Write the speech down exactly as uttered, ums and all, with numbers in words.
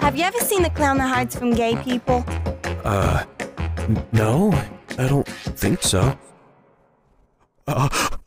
Have you ever seen the clown that hides from gay people? Uh, no, I don't think so. Uh,